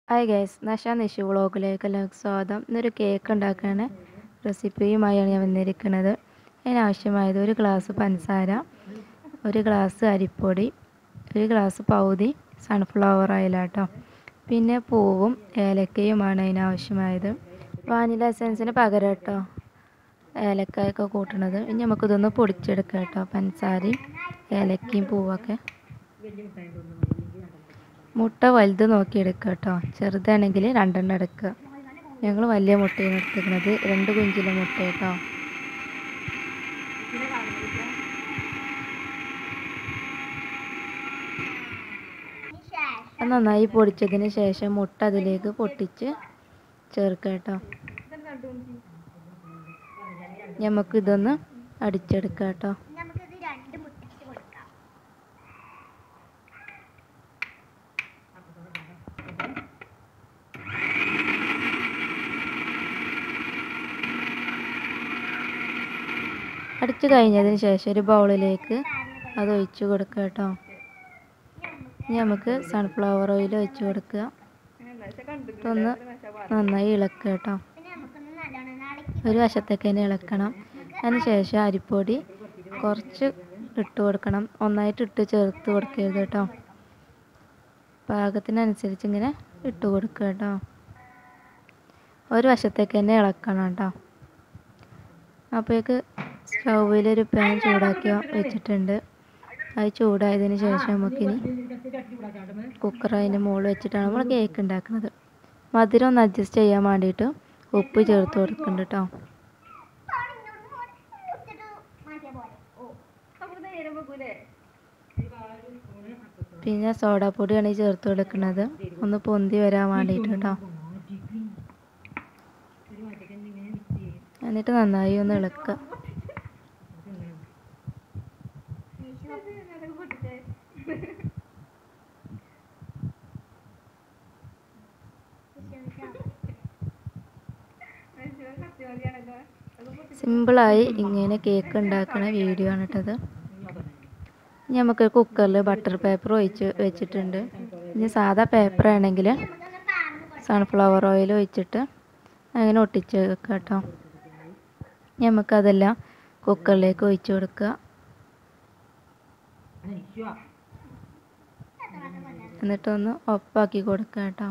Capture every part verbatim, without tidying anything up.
Hi guys, നഷ Nishu വ്ളോഗിലേക്ക് എല്ലാവർക്കും സ്വാഗതം. ഇന്നൊരു കേക്ക് ഉണ്ടാക്കാണ് റെസിപ്പിയുമായാണ് ഞാൻ വന്നിരിക്കുന്നത്. അതിനാവശ്യമായത് ഒരു ഗ്ലാസ് പഞ്ചസാര, ഒരു ഗ്ലാസ് അരിപ്പൊടി, ഒരു ഗ്ലാസ് പൗതി സൺഫ്ലവർ ഓയിലാട്ടോ. പിന്നെ പൂവും ഏലക്കയുമാണ് അതിനാവശ്യമായത്. വാനില എസൻസിന് പകരം കേട്ടോ ഏലക്കായൊക്കെ കൂട്ടണത്. ഇനി നമുക്കിതൊന്ന് പൊടിച്ചെടുക്കാം കേട്ടോ, പഞ്ചസാരയും ഏലക്കയും പൂവൊക്കെ. മുട്ട വലുത് നോക്കി എടുക്കുക കേട്ടോ, ചെറുതാണെങ്കിൽ രണ്ടെണ്ണം എടുക്കുക. ഞങ്ങൾ വലിയ മുട്ടയാണ് എടുത്തിരിക്കുന്നത്, രണ്ട് കുഞ്ചിലെ മുട്ട കേട്ടോ. അത് നന്നായി പൊടിച്ചതിന് ശേഷം മുട്ട അതിലേക്ക് പൊട്ടിച്ച് ചേർക്കുക കേട്ടോ. നമുക്കിതൊന്ന് അടിച്ചെടുക്കാം കേട്ടോ. അടിച്ചു കഴിഞ്ഞതിന് ശേഷം ഒരു ബൗളിലേക്ക് അത് ഒഴിച്ചു കൊടുക്കുക കേട്ടോ. ഇനി നമുക്ക് സൺഫ്ലവർ ഓയിൽ ഒഴിച്ചു കൊടുക്കുക. ഒന്ന് നന്നായി ഇളക്കുക കേട്ടോ. ഒരു വശത്തേക്ക് തന്നെ ഇളക്കണം. അതിന് ശേഷം അരിപ്പൊടി കുറച്ച് ഇട്ട് കൊടുക്കണം, ഒന്നായിട്ട് ഇട്ട് ചേർത്ത് കൊടുക്കരുത് കേട്ടോ. പാകത്തിനനുസരിച്ച് ഇങ്ങനെ ഇട്ട് കൊടുക്കുക കേട്ടോ. ഒരു വശത്തേക്ക് തന്നെ ഇളക്കണം കേട്ടോ. അപ്പോഴേക്ക് സ്റ്റൗവിലൊരു പാൻ ചൂടാക്കി വെച്ചിട്ടുണ്ട്. അത് ചൂടായതിന് ശേഷം നമുക്കിനി കുക്കർ അതിൻ്റെ മുകളിൽ വെച്ചിട്ടാണ് നമ്മൾ കേക്ക് ഉണ്ടാക്കുന്നത്. മധുരം ഒന്ന് അഡ്ജസ്റ്റ് ചെയ്യാൻ വേണ്ടിയിട്ട് ഉപ്പ് ചേർത്ത് കൊടുക്കുന്നുണ്ട് കേട്ടോ. പിന്നെ സോഡാപ്പൊടിയാണ് ചേർത്ത് കൊടുക്കുന്നത്, ഒന്ന് പൊന്തി വരാൻ വേണ്ടിയിട്ട് കേട്ടോ. എന്നിട്ട് നന്നായി ഒന്ന് ഇളക്കുക. സിമ്പിളായി ഇങ്ങനെ കേക്ക് ഉണ്ടാക്കുന്ന വീഡിയോ ആണ് ഇട്ടത്. ഇനി നമുക്ക് കുക്കറിൽ ബട്ടർ പേപ്പർ ഒഴിച്ച് വെച്ചിട്ടുണ്ട്. ഇനി സാധാ പേപ്പർ ആണെങ്കിൽ സൺഫ്ലവർ ഓയിൽ ഒഴിച്ചിട്ട് അങ്ങനെ ഒട്ടിച്ച് വെക്കുക കേട്ടോ. നമുക്കതെല്ലാം കുക്കറിലേക്ക് ഒഴിച്ചു കൊടുക്കുക. എന്നിട്ടൊന്ന് ഒപ്പാക്കി കൊടുക്കുക കേട്ടോ.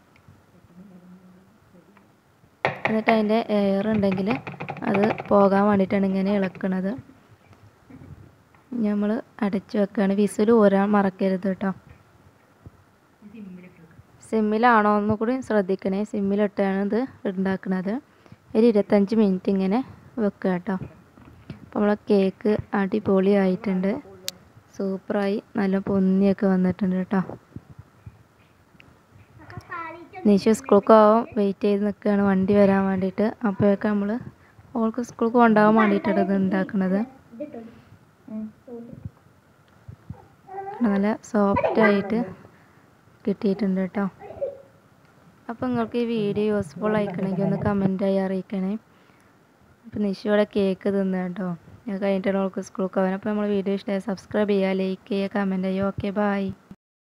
എന്നിട്ട് അതിൻ്റെ എയർ ഉണ്ടെങ്കിൽ അത് പോകാൻ വേണ്ടിയിട്ടാണ് ഇങ്ങനെ ഇളക്കണത്. നമ്മൾ അടച്ചു വെക്കുകയാണ്. വിസിൽ ഊരാൻ മറക്കരുത് കേട്ടോ. സിമ്മിലാണോ എന്ന് കൂടി ശ്രദ്ധിക്കണേ. സിമ്മിലിട്ടാണ് ഇത് ഉണ്ടാക്കുന്നത്. ഒരു ഇരുപത്തഞ്ച് മിനിറ്റ് ഇങ്ങനെ വെക്കുക കേട്ടോ. അപ്പോൾ നമ്മളെ കേക്ക് അടിപൊളിയായിട്ടുണ്ട്, സൂപ്പറായി, നല്ല പൊന്നിയൊക്കെ വന്നിട്ടുണ്ട് കേട്ടോ. നിഷു സ്കൂൾക്ക് ആവും വെയിറ്റ് ചെയ്ത് നിൽക്കുകയാണ് വണ്ടി വരാൻ വേണ്ടിയിട്ട്. അപ്പോഴൊക്കെ നമ്മൾ അവൾക്ക് സ്കൂൾക്ക് കൊണ്ടുപോകാൻ വേണ്ടിയിട്ടാണ് ഇത് ഉണ്ടാക്കുന്നത്. നല്ല സോഫ്റ്റായിട്ട് കിട്ടിയിട്ടുണ്ട് കേട്ടോ. അപ്പോൾ നിങ്ങൾക്ക് ഈ വീഡിയോ യൂസ്ഫുൾ ആയിക്കണമെങ്കിൽ ഒന്ന് കമൻറ്റായി അറിയിക്കണേ. അപ്പോൾ നിഷുവിടെ കേക്ക് തിന്നു കേട്ടോ. ഞാൻ കഴിഞ്ഞിട്ടാണ് അവൾക്ക് സ്കൂൾക്ക് പോകാൻ. അപ്പോൾ നമ്മൾ വീഡിയോ ഇഷ്ടമായി സബ്സ്ക്രൈബ് ചെയ്യുക, ലൈക്ക് ചെയ്യുക, കമൻറ്റ് ചെയ്യുക. Okay, by.